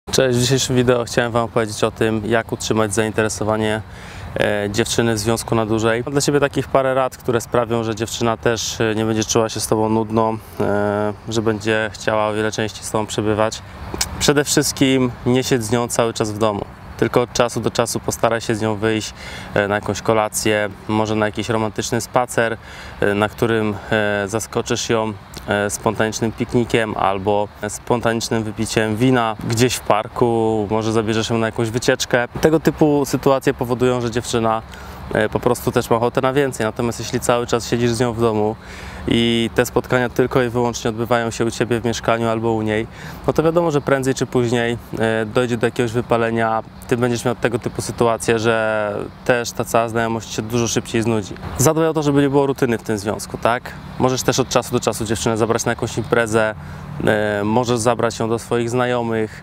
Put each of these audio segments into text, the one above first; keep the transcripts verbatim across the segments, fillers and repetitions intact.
Cześć, w dzisiejszym wideo chciałem Wam opowiedzieć o tym, jak utrzymać zainteresowanie e, dziewczyny w związku na dłużej. Mam dla Ciebie takich parę rad, które sprawią, że dziewczyna też nie będzie czuła się z Tobą nudno, e, że będzie chciała o wiele częściej z Tobą przebywać. Przede wszystkim nie siedź z nią cały czas w domu. Tylko od czasu do czasu postaraj się z nią wyjść na jakąś kolację, może na jakiś romantyczny spacer, na którym zaskoczysz ją spontanicznym piknikiem albo spontanicznym wypiciem wina gdzieś w parku, może zabierzesz ją na jakąś wycieczkę. Tego typu sytuacje powodują, że dziewczyna po prostu też ma ochotę na więcej. Natomiast jeśli cały czas siedzisz z nią w domu i te spotkania tylko i wyłącznie odbywają się u Ciebie w mieszkaniu albo u niej, no to wiadomo, że prędzej czy później dojdzie do jakiegoś wypalenia. Ty będziesz miał tego typu sytuację, że też ta cała znajomość się dużo szybciej znudzi. Zadbaj o to, żeby nie było rutyny w tym związku, tak? Możesz też od czasu do czasu dziewczynę zabrać na jakąś imprezę, możesz zabrać ją do swoich znajomych.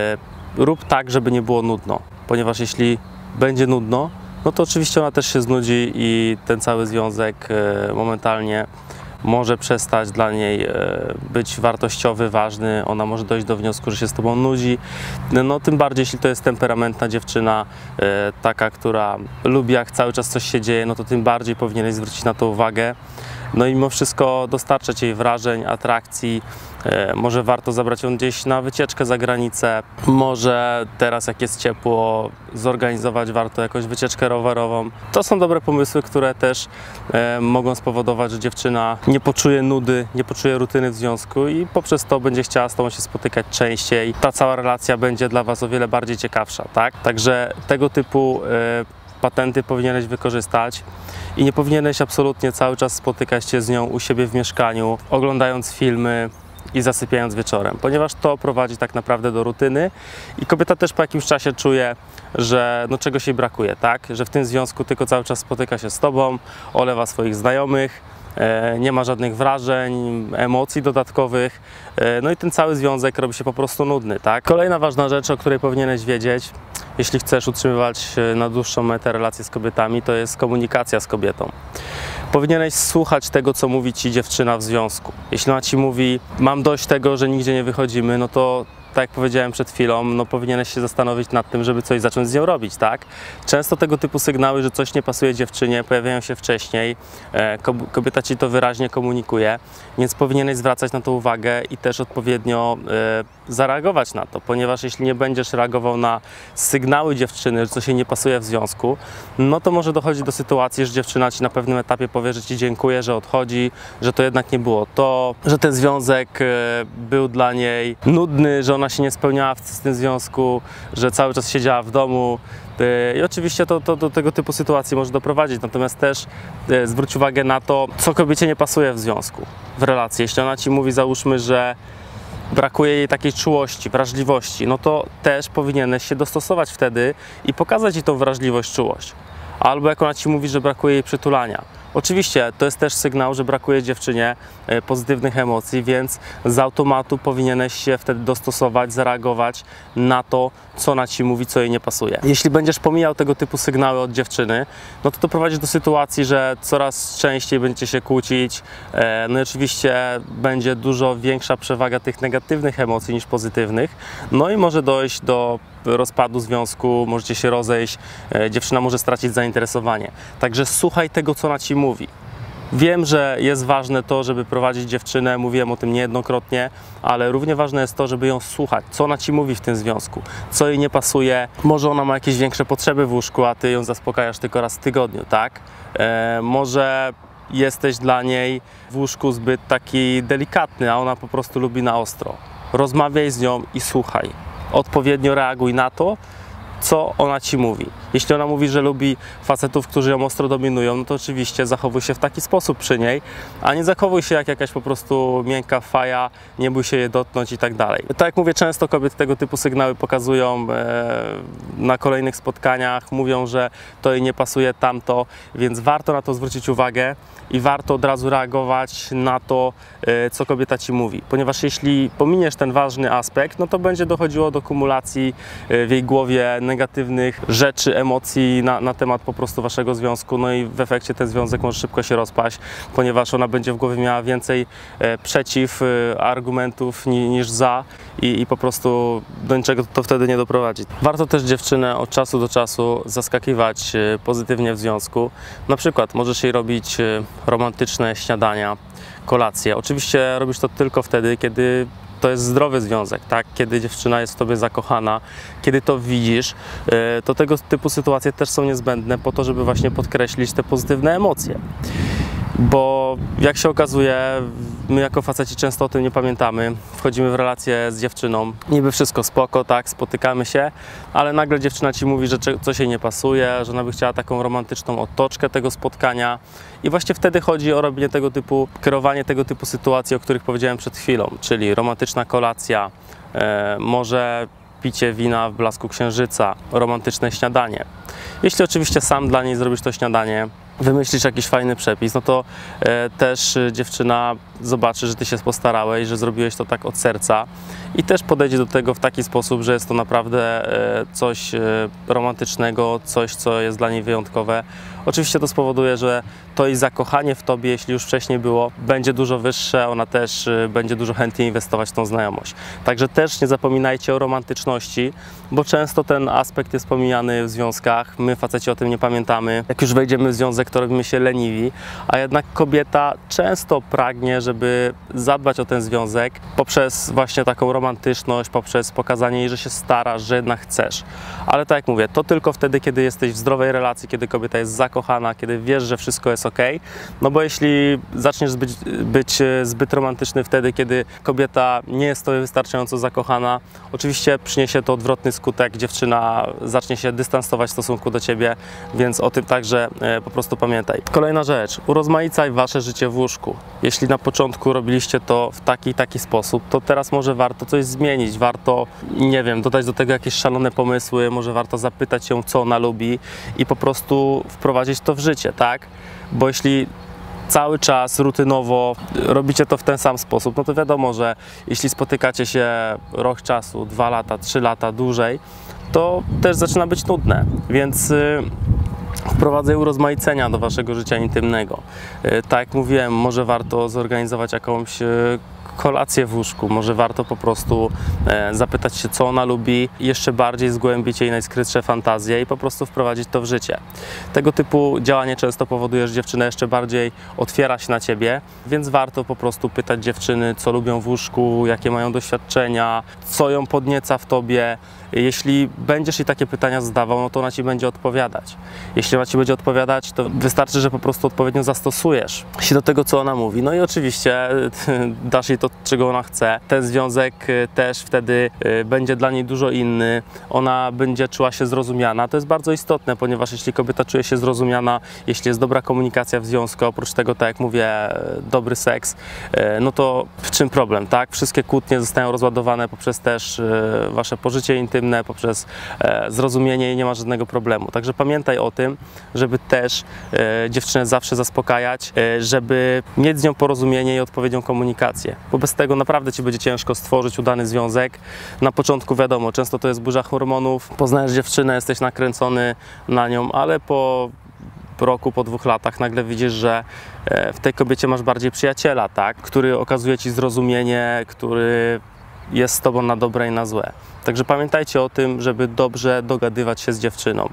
Rób tak, żeby nie było nudno, ponieważ jeśli będzie nudno, no to oczywiście ona też się znudzi i ten cały związek momentalnie może przestać dla niej być wartościowy, ważny. Ona może dojść do wniosku, że się z Tobą nudzi. No tym bardziej, jeśli to jest temperamentna dziewczyna, taka, która lubi, jak cały czas coś się dzieje, no to tym bardziej powinieneś zwrócić na to uwagę. No i mimo wszystko dostarczać jej wrażeń, atrakcji. Może warto zabrać ją gdzieś na wycieczkę za granicę. Może teraz, jak jest ciepło, zorganizować warto jakąś wycieczkę rowerową. To są dobre pomysły, które też e, mogą spowodować, że dziewczyna nie poczuje nudy, nie poczuje rutyny w związku i poprzez to będzie chciała z Tobą się spotykać częściej. Ta cała relacja będzie dla Was o wiele bardziej ciekawsza, tak? Także tego typu e, patenty powinieneś wykorzystać i nie powinieneś absolutnie cały czas spotykać się z nią u siebie w mieszkaniu, oglądając filmy i zasypiając wieczorem, ponieważ to prowadzi tak naprawdę do rutyny i kobieta też po jakimś czasie czuje, że no czegoś jej brakuje, tak? Że w tym związku tylko cały czas spotyka się z Tobą, olewa swoich znajomych, e, nie ma żadnych wrażeń, emocji dodatkowych, e, no i ten cały związek robi się po prostu nudny, tak? Kolejna ważna rzecz, o której powinieneś wiedzieć, jeśli chcesz utrzymywać na dłuższą metę relacje z kobietami, to jest komunikacja z kobietą. Powinieneś słuchać tego, co mówi Ci dziewczyna w związku. Jeśli ona Ci mówi, mam dość tego, że nigdzie nie wychodzimy, no to tak jak powiedziałem przed chwilą, no powinieneś się zastanowić nad tym, żeby coś zacząć z nią robić, tak? Często tego typu sygnały, że coś nie pasuje dziewczynie, pojawiają się wcześniej, kobieta Ci to wyraźnie komunikuje, więc powinieneś zwracać na to uwagę i też odpowiednio e, zareagować na to, ponieważ jeśli nie będziesz reagował na sygnały dziewczyny, że coś jej nie pasuje w związku, no to może dochodzić do sytuacji, że dziewczyna Ci na pewnym etapie powie, że Ci dziękuję, że odchodzi, że to jednak nie było to, że ten związek e, był dla niej nudny, że ona się nie spełniała w, w tym związku, że cały czas siedziała w domu. I oczywiście to, to do tego typu sytuacji może doprowadzić, natomiast też e, zwróć uwagę na to, co kobiecie nie pasuje w związku, w relacji. Jeśli ona Ci mówi, załóżmy, że brakuje jej takiej czułości, wrażliwości, no to też powinieneś się dostosować wtedy i pokazać jej tą wrażliwość, czułość. Albo jak ona Ci mówi, że brakuje jej przytulania. Oczywiście to jest też sygnał, że brakuje dziewczynie pozytywnych emocji, więc z automatu powinieneś się wtedy dostosować, zareagować na to, co ona Ci mówi, co jej nie pasuje. Jeśli będziesz pomijał tego typu sygnały od dziewczyny, no to to prowadzi do sytuacji, że coraz częściej będziecie się kłócić. No i oczywiście będzie dużo większa przewaga tych negatywnych emocji niż pozytywnych. No i może dojść do rozpadu związku, możecie się rozejść, dziewczyna może stracić zainteresowanie. Także słuchaj tego, co ona Ci mówi. Wiem, że jest ważne to, żeby prowadzić dziewczynę, mówiłem o tym niejednokrotnie, ale równie ważne jest to, żeby ją słuchać, co ona Ci mówi w tym związku, co jej nie pasuje. Może ona ma jakieś większe potrzeby w łóżku, a Ty ją zaspokajasz tylko raz w tygodniu, tak? E, może jesteś dla niej w łóżku zbyt taki delikatny, a ona po prostu lubi na ostro. Rozmawiaj z nią i słuchaj. Odpowiednio reaguj na to, co ona Ci mówi. Jeśli ona mówi, że lubi facetów, którzy ją ostro dominują, no to oczywiście zachowuj się w taki sposób przy niej, a nie zachowuj się jak jakaś po prostu miękka faja, nie bój się je dotknąć i tak dalej. Tak jak mówię, często kobiety tego typu sygnały pokazują e, na kolejnych spotkaniach, mówią, że to jej nie pasuje tamto, więc warto na to zwrócić uwagę i warto od razu reagować na to, e, co kobieta Ci mówi, ponieważ jeśli pominiesz ten ważny aspekt, no to będzie dochodziło do kumulacji e, w jej głowie negatywnych rzeczy, emocji na, na temat po prostu waszego związku, no i w efekcie ten związek może szybko się rozpaść, ponieważ ona będzie w głowie miała więcej e, przeciw e, argumentów ni, niż za i, i po prostu do niczego to wtedy nie doprowadzi. Warto też dziewczynę od czasu do czasu zaskakiwać e, pozytywnie w związku. Na przykład możesz jej robić e, romantyczne śniadania, kolacje. Oczywiście robisz to tylko wtedy, kiedy to jest zdrowy związek, tak? Kiedy dziewczyna jest w tobie zakochana, kiedy to widzisz, to tego typu sytuacje też są niezbędne po to, żeby właśnie podkreślić te pozytywne emocje. Bo jak się okazuje, my jako faceci często o tym nie pamiętamy. Wchodzimy w relację z dziewczyną, niby wszystko spoko, tak, spotykamy się, ale nagle dziewczyna ci mówi, że coś jej nie pasuje, że ona by chciała taką romantyczną otoczkę tego spotkania i właśnie wtedy chodzi o robienie tego typu, kierowanie tego typu sytuacji, o których powiedziałem przed chwilą, czyli romantyczna kolacja, e, może picie wina w blasku księżyca, romantyczne śniadanie. Jeśli oczywiście sam dla niej zrobisz to śniadanie, wymyślisz jakiś fajny przepis, no to e, też dziewczyna zobaczy, że ty się postarałeś, że zrobiłeś to tak od serca i też podejdzie do tego w taki sposób, że jest to naprawdę e, coś e, romantycznego, coś, co jest dla niej wyjątkowe. Oczywiście to spowoduje, że to jej zakochanie w tobie, jeśli już wcześniej było, będzie dużo wyższe, ona też e, będzie dużo chętniej inwestować w tą znajomość. Także też nie zapominajcie o romantyczności, bo często ten aspekt jest pomijany w związkach, my faceci o tym nie pamiętamy. Jak już wejdziemy w związek, to robimy się leniwi, a jednak kobieta często pragnie, żeby zadbać o ten związek poprzez właśnie taką romantyczność, poprzez pokazanie jej, że się starasz, że jednak chcesz. Ale tak jak mówię, to tylko wtedy, kiedy jesteś w zdrowej relacji, kiedy kobieta jest zakochana, kiedy wiesz, że wszystko jest ok. No bo jeśli zaczniesz być, być zbyt romantyczny wtedy, kiedy kobieta nie jest tobie wystarczająco zakochana, oczywiście przyniesie to odwrotny skutek, dziewczyna zacznie się dystansować w stosunku do ciebie, więc o tym także po prostu pamiętaj. Kolejna rzecz, urozmaicaj wasze życie w łóżku. Jeśli na początku robiliście to w taki taki sposób, to teraz może warto coś zmienić, warto, nie wiem, dodać do tego jakieś szalone pomysły, może warto zapytać ją, co ona lubi i po prostu wprowadzić to w życie, tak? Bo jeśli cały czas rutynowo robicie to w ten sam sposób, no to wiadomo, że jeśli spotykacie się rok czasu, dwa lata, trzy lata, dłużej, to też zaczyna być nudne, więc wprowadzę urozmaicenia do waszego życia intymnego. Tak jak mówiłem, może warto zorganizować jakąś kolację w łóżku, może warto po prostu zapytać się, co ona lubi, jeszcze bardziej zgłębić jej najskrytsze fantazje i po prostu wprowadzić to w życie. Tego typu działanie często powoduje, że dziewczyna jeszcze bardziej otwiera się na ciebie, więc warto po prostu pytać dziewczyny, co lubią w łóżku, jakie mają doświadczenia, co ją podnieca w tobie. Jeśli będziesz jej takie pytania zadawał, no to ona ci będzie odpowiadać. Jeśli ona ci będzie odpowiadać, to wystarczy, że po prostu odpowiednio zastosujesz się do tego, co ona mówi. No i oczywiście dasz jej to, czego ona chce. Ten związek też wtedy będzie dla niej dużo inny. Ona będzie czuła się zrozumiana. To jest bardzo istotne, ponieważ jeśli kobieta czuje się zrozumiana, jeśli jest dobra komunikacja w związku, oprócz tego, tak jak mówię, dobry seks, no to w czym problem, tak? Wszystkie kłótnie zostają rozładowane poprzez też wasze pożycie intymne, poprzez e, zrozumienie i nie ma żadnego problemu. Także pamiętaj o tym, żeby też e, dziewczynę zawsze zaspokajać, e, żeby mieć z nią porozumienie i odpowiednią komunikację. Bo bez tego naprawdę ci będzie ciężko stworzyć udany związek. Na początku wiadomo, często to jest burza hormonów, poznajesz dziewczynę, jesteś nakręcony na nią, ale po roku, po dwóch latach nagle widzisz, że w tej kobiecie masz bardziej przyjaciela, tak? Który okazuje ci zrozumienie, który jest z tobą na dobre i na złe. Także pamiętajcie o tym, żeby dobrze dogadywać się z dziewczyną.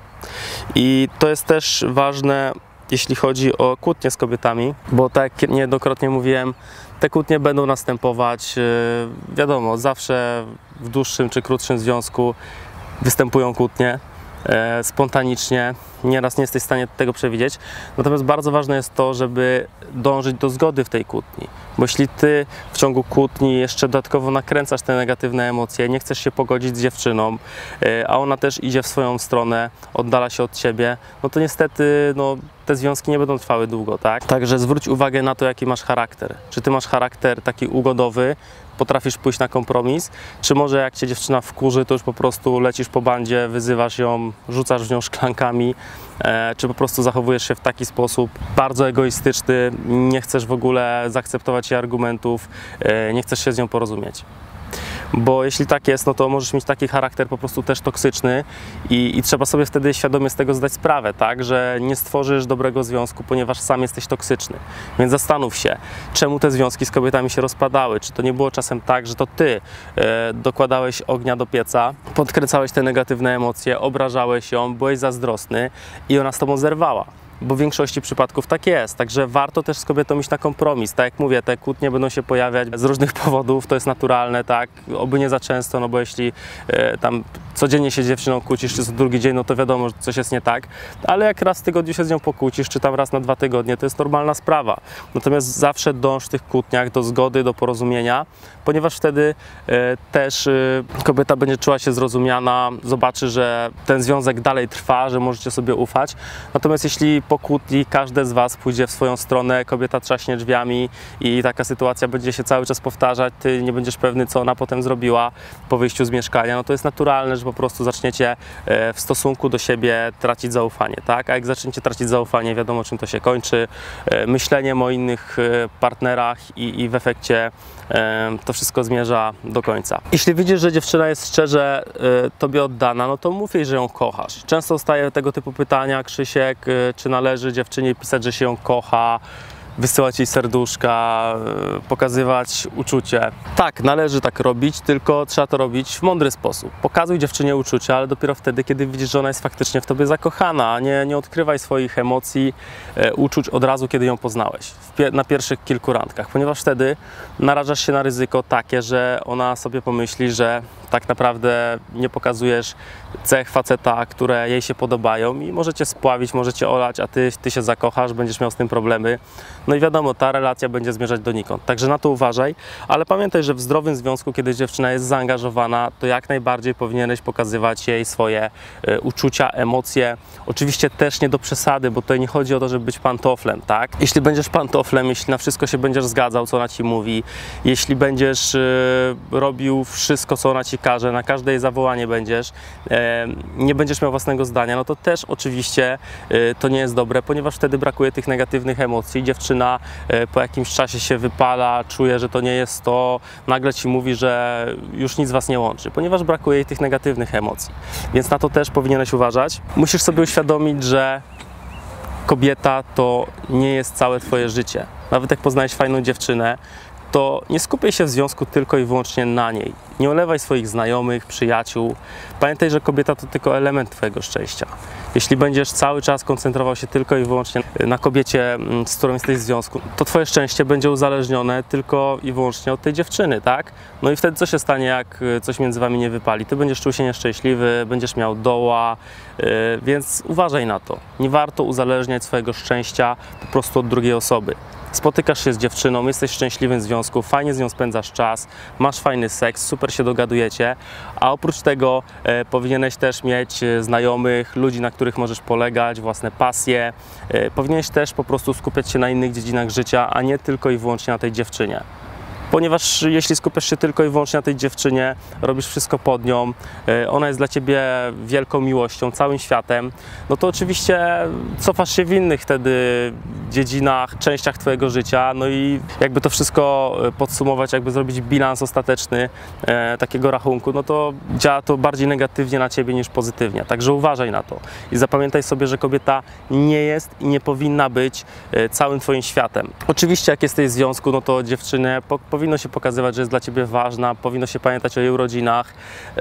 I to jest też ważne, jeśli chodzi o kłótnie z kobietami, bo tak jak niejednokrotnie mówiłem, te kłótnie będą następować, wiadomo, zawsze w dłuższym czy krótszym związku występują kłótnie, e, spontanicznie, nieraz nie jesteś w stanie tego przewidzieć. Natomiast bardzo ważne jest to, żeby dążyć do zgody w tej kłótni. Bo jeśli ty w ciągu kłótni jeszcze dodatkowo nakręcasz te negatywne emocje, nie chcesz się pogodzić z dziewczyną, e, a ona też idzie w swoją stronę, oddala się od ciebie, no to niestety no, te związki nie będą trwały długo, tak? Także zwróć uwagę na to, jaki masz charakter. Czy ty masz charakter taki ugodowy, potrafisz pójść na kompromis, czy może jak cię dziewczyna wkurzy, to już po prostu lecisz po bandzie, wyzywasz ją, rzucasz w nią szklankami, e, czy po prostu zachowujesz się w taki sposób bardzo egoistyczny, nie chcesz w ogóle zaakceptować jej argumentów, e, nie chcesz się z nią porozumieć. bo jeśli tak jest, no to możesz mieć taki charakter po prostu też toksyczny i, i trzeba sobie wtedy świadomie z tego zdać sprawę, tak, że nie stworzysz dobrego związku, ponieważ sam jesteś toksyczny. Więc zastanów się, czemu te związki z kobietami się rozpadały, czy to nie było czasem tak, że to ty e, dokładałeś ognia do pieca, podkręcałeś te negatywne emocje, obrażałeś ją, byłeś zazdrosny i ona z tobą zerwała. Bo w większości przypadków tak jest, także warto też z kobietą iść na kompromis. Tak jak mówię, te kłótnie będą się pojawiać z różnych powodów, to jest naturalne, tak, oby nie za często, no bo jeśli e, tam codziennie się z dziewczyną kłócisz, czy co drugi dzień, no to wiadomo, że coś jest nie tak, ale jak raz w tygodniu się z nią pokłócisz, czy tam raz na dwa tygodnie, to jest normalna sprawa. Natomiast zawsze dąż w tych kłótniach do zgody, do porozumienia, ponieważ wtedy e, też e, kobieta będzie czuła się zrozumiana, zobaczy, że ten związek dalej trwa, że możecie sobie ufać. Natomiast jeśli po kłótni każde z was pójdzie w swoją stronę, kobieta trzaśnie drzwiami i taka sytuacja będzie się cały czas powtarzać, ty nie będziesz pewny, co ona potem zrobiła po wyjściu z mieszkania, no to jest naturalne, że po prostu zaczniecie w stosunku do siebie tracić zaufanie, tak? A jak zaczniecie tracić zaufanie, wiadomo, czym to się kończy, myśleniem o innych partnerach i, i w efekcie to wszystko zmierza do końca. Jeśli widzisz, że dziewczyna jest szczerze tobie oddana, no to mów jej, że ją kochasz. Często dostaję tego typu pytania, Krzysiek, czy należy dziewczynie pisać, że się ją kocha, wysyłać jej serduszka, pokazywać uczucie. Tak, należy tak robić, tylko trzeba to robić w mądry sposób. Pokazuj dziewczynie uczucie, ale dopiero wtedy, kiedy widzisz, że ona jest faktycznie w tobie zakochana. Nie, nie odkrywaj swoich emocji, e, uczuć od razu, kiedy ją poznałeś, w, na pierwszych kilku randkach, ponieważ wtedy narażasz się na ryzyko takie, że ona sobie pomyśli, że tak naprawdę nie pokazujesz cech faceta, które jej się podobają i możecie spławić, możecie olać, a ty, ty się zakochasz, będziesz miał z tym problemy. No i wiadomo, ta relacja będzie zmierzać donikąd. Także na to uważaj, ale pamiętaj, że w zdrowym związku, kiedy dziewczyna jest zaangażowana, to jak najbardziej powinieneś pokazywać jej swoje y, uczucia, emocje. Oczywiście też nie do przesady, bo tutaj nie chodzi o to, żeby być pantoflem, tak? Jeśli będziesz pantoflem, jeśli na wszystko się będziesz zgadzał, co ona ci mówi, jeśli będziesz y, robił wszystko, co ona ci każe, na każde jej zawołanie będziesz, y, nie będziesz miał własnego zdania, no to też oczywiście y, to nie jest dobre, ponieważ wtedy brakuje tych negatywnych emocji. Dziewczyna po jakimś czasie się wypala, czuje, że to nie jest to, nagle ci mówi, że już nic was nie łączy, ponieważ brakuje jej tych negatywnych emocji. Więc na to też powinieneś uważać. Musisz sobie uświadomić, że kobieta to nie jest całe twoje życie. Nawet jak poznajesz fajną dziewczynę, to nie skupiaj się w związku tylko i wyłącznie na niej. Nie olewaj swoich znajomych, przyjaciół. Pamiętaj, że kobieta to tylko element twojego szczęścia. Jeśli będziesz cały czas koncentrował się tylko i wyłącznie na kobiecie, z którą jesteś w związku, to twoje szczęście będzie uzależnione tylko i wyłącznie od tej dziewczyny, tak? No i wtedy co się stanie, jak coś między wami nie wypali? Ty będziesz czuł się nieszczęśliwy, będziesz miał doła, yy, więc uważaj na to. Nie warto uzależniać swojego szczęścia po prostu od drugiej osoby. Spotykasz się z dziewczyną, jesteś w szczęśliwym związku, fajnie z nią spędzasz czas, masz fajny seks, super się dogadujecie, a oprócz tego e, powinieneś też mieć znajomych, ludzi, na których możesz polegać, własne pasje. E, powinieneś też po prostu skupiać się na innych dziedzinach życia, a nie tylko i wyłącznie na tej dziewczynie. Ponieważ jeśli skupiasz się tylko i wyłącznie na tej dziewczynie, robisz wszystko pod nią, ona jest dla ciebie wielką miłością, całym światem, no to oczywiście cofasz się w innych wtedy dziedzinach, częściach twojego życia, no i jakby to wszystko podsumować, jakby zrobić bilans ostateczny e, takiego rachunku, no to działa to bardziej negatywnie na ciebie niż pozytywnie, także uważaj na to i zapamiętaj sobie, że kobieta nie jest i nie powinna być e, całym twoim światem. Oczywiście jak jesteś w związku, no to dziewczynę po, powinno się pokazywać, że jest dla ciebie ważna, powinno się pamiętać o jej urodzinach, yy,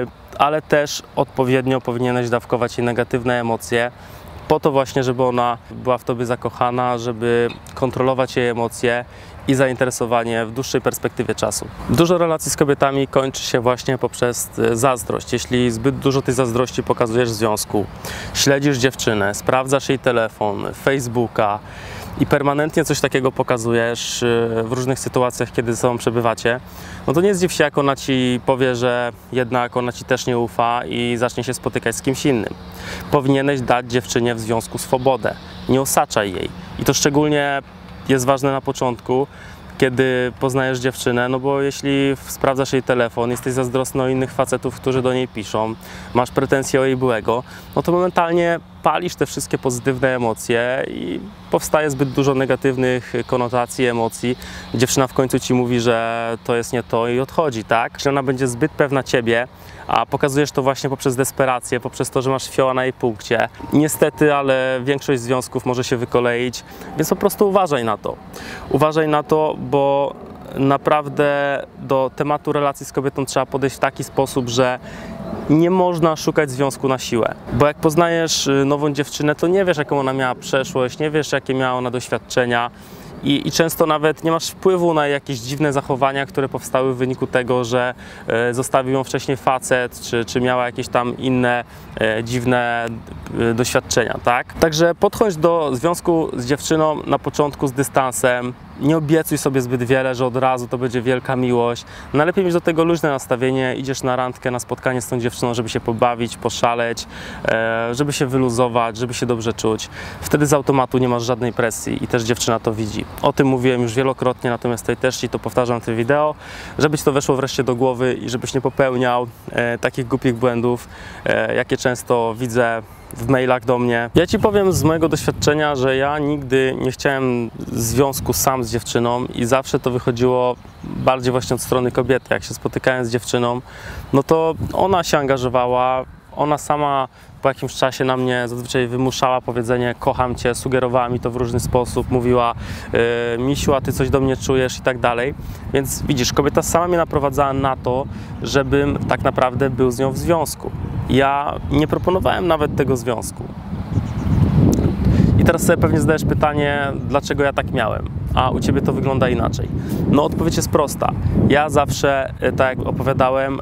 ale też odpowiednio powinieneś dawkować jej negatywne emocje, po to właśnie, żeby ona była w tobie zakochana, żeby kontrolować jej emocje i zainteresowanie w dłuższej perspektywie czasu. Dużo relacji z kobietami kończy się właśnie poprzez zazdrość. Jeśli zbyt dużo tej zazdrości pokazujesz w związku, śledzisz dziewczynę, sprawdzasz jej telefon, Facebooka, i permanentnie coś takiego pokazujesz w różnych sytuacjach, kiedy ze sobą przebywacie, no to nie zdziw się, jak ona ci powie, że jednak ona ci też nie ufa i zacznie się spotykać z kimś innym. Powinieneś dać dziewczynie w związku swobodę, nie osaczaj jej. I to szczególnie jest ważne na początku, kiedy poznajesz dziewczynę, no bo jeśli sprawdzasz jej telefon, jesteś zazdrosny o innych facetów, którzy do niej piszą, masz pretensje o jej byłego, no to momentalnie palisz te wszystkie pozytywne emocje i powstaje zbyt dużo negatywnych konotacji, emocji. Dziewczyna w końcu ci mówi, że to jest nie to i odchodzi, tak? Że ona będzie zbyt pewna ciebie, a pokazujesz to właśnie poprzez desperację, poprzez to, że masz fioła na jej punkcie. Niestety, ale większość związków może się wykoleić, więc po prostu uważaj na to. Uważaj na to, bo naprawdę do tematu relacji z kobietą trzeba podejść w taki sposób, że nie można szukać związku na siłę, bo jak poznajesz nową dziewczynę, to nie wiesz, jaką ona miała przeszłość, nie wiesz, jakie miała ona doświadczenia i, i często nawet nie masz wpływu na jakieś dziwne zachowania, które powstały w wyniku tego, że e, zostawił ją wcześniej facet, czy, czy miała jakieś tam inne e, dziwne e, doświadczenia, tak? Także podchodź do związku z dziewczyną na początku z dystansem. Nie obiecuj sobie zbyt wiele, że od razu to będzie wielka miłość. Najlepiej mieć do tego luźne nastawienie, idziesz na randkę, na spotkanie z tą dziewczyną, żeby się pobawić, poszaleć, żeby się wyluzować, żeby się dobrze czuć. Wtedy z automatu nie masz żadnej presji i też dziewczyna to widzi. O tym mówiłem już wielokrotnie, natomiast tutaj też Ci to powtarzam w tym wideo, żeby Ci to weszło wreszcie do głowy i żebyś nie popełniał takich głupich błędów, jakie często widzę w mailach do mnie. Ja Ci powiem z mojego doświadczenia, że ja nigdy nie chciałem związku sam z dziewczyną i zawsze to wychodziło bardziej właśnie od strony kobiety. Jak się spotykałem z dziewczyną, no to ona się angażowała, ona sama po jakimś czasie na mnie zazwyczaj wymuszała powiedzenie kocham Cię, sugerowała mi to w różny sposób, mówiła yy, Misiu, a Ty coś do mnie czujesz i tak dalej. Więc widzisz, kobieta sama mnie naprowadzała na to, żebym tak naprawdę był z nią w związku. Ja nie proponowałem nawet tego związku. I teraz sobie pewnie zadajesz pytanie, dlaczego ja tak miałem, a u Ciebie to wygląda inaczej. No odpowiedź jest prosta. Ja zawsze, tak jak opowiadałem,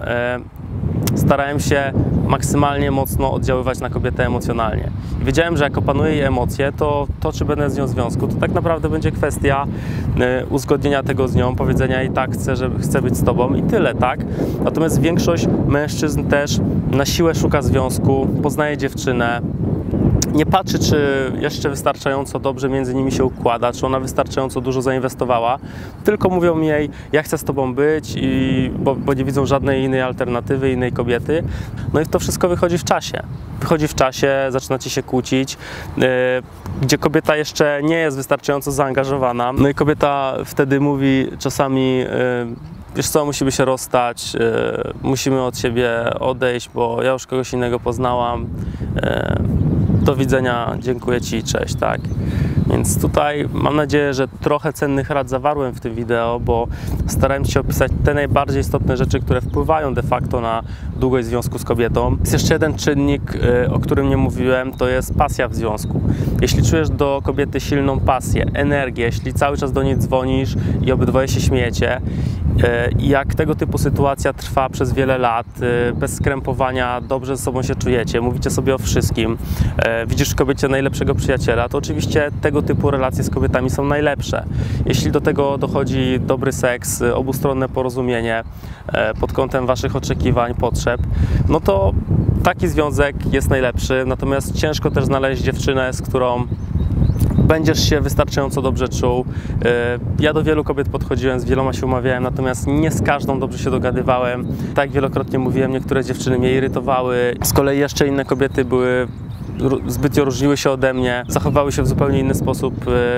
starałem się maksymalnie mocno oddziaływać na kobietę emocjonalnie. I wiedziałem, że jak opanuję jej emocje, to to, czy będę z nią w związku, to tak naprawdę będzie kwestia y, uzgodnienia tego z nią, powiedzenia jej tak, chcę, że chcę być z Tobą i tyle, tak? Natomiast większość mężczyzn też na siłę szuka związku, poznaje dziewczynę, nie patrzy, czy jeszcze wystarczająco dobrze między nimi się układa, czy ona wystarczająco dużo zainwestowała, tylko mówią jej, ja chcę z Tobą być, i, bo, bo nie widzą żadnej innej alternatywy, innej kobiety. No i to wszystko wychodzi w czasie. Wychodzi w czasie, zaczynacie się kłócić, yy, gdzie kobieta jeszcze nie jest wystarczająco zaangażowana. No i kobieta wtedy mówi czasami, yy, wiesz co, musimy się rozstać, yy, musimy od siebie odejść, bo ja już kogoś innego poznałam. Yy, Do widzenia, dziękuję Ci, cześć, tak? Więc tutaj mam nadzieję, że trochę cennych rad zawarłem w tym wideo, bo starałem się opisać te najbardziej istotne rzeczy, które wpływają de facto na długość związku z kobietą. Jest jeszcze jeden czynnik, o którym nie mówiłem, to jest pasja w związku. Jeśli czujesz do kobiety silną pasję, energię, jeśli cały czas do niej dzwonisz i obydwoje się śmiejecie, i jak tego typu sytuacja trwa przez wiele lat, bez skrępowania, dobrze ze sobą się czujecie, mówicie sobie o wszystkim, widzisz w kobiecie najlepszego przyjaciela, to oczywiście tego typu relacje z kobietami są najlepsze. Jeśli do tego dochodzi dobry seks, obustronne porozumienie pod kątem Waszych oczekiwań, potrzeb, no to taki związek jest najlepszy, natomiast ciężko też znaleźć dziewczynę, z którą będziesz się wystarczająco dobrze czuł. Ja do wielu kobiet podchodziłem, z wieloma się umawiałem, natomiast nie z każdą dobrze się dogadywałem. Tak jak wielokrotnie mówiłem, niektóre dziewczyny mnie irytowały, z kolei jeszcze inne kobiety były zbytnio różniły się ode mnie, zachowały się w zupełnie inny sposób.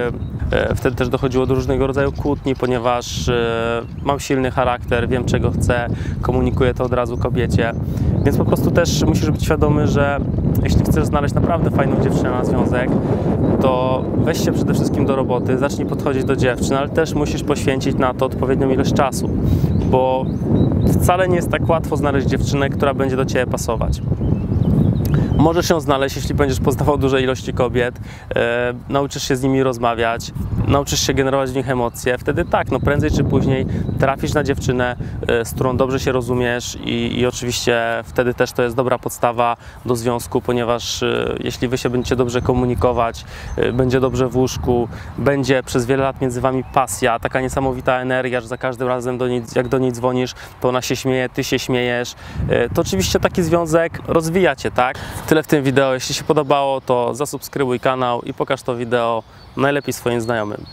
Wtedy też dochodziło do różnego rodzaju kłótni, ponieważ mam silny charakter, wiem czego chcę, komunikuję to od razu kobiecie. Więc po prostu też musisz być świadomy, że jeśli chcesz znaleźć naprawdę fajną dziewczynę na związek, to weź się przede wszystkim do roboty, zacznij podchodzić do dziewczyn, ale też musisz poświęcić na to odpowiednią ilość czasu, bo wcale nie jest tak łatwo znaleźć dziewczynę, która będzie do Ciebie pasować. Możesz ją znaleźć, jeśli będziesz poznawał duże ilości kobiet, e, nauczysz się z nimi rozmawiać, nauczysz się generować w nich emocje, wtedy tak, no prędzej czy później trafisz na dziewczynę, e, z którą dobrze się rozumiesz i, i oczywiście wtedy też to jest dobra podstawa do związku, ponieważ e, jeśli Wy się będziecie dobrze komunikować, e, będzie dobrze w łóżku, będzie przez wiele lat między Wami pasja, taka niesamowita energia, że za każdym razem do niej, jak do niej dzwonisz, to ona się śmieje, Ty się śmiejesz, e, to oczywiście taki związek rozwija Cię, tak? Tyle w tym wideo. Jeśli się podobało, to zasubskrybuj kanał i pokaż to wideo najlepiej swoim znajomym.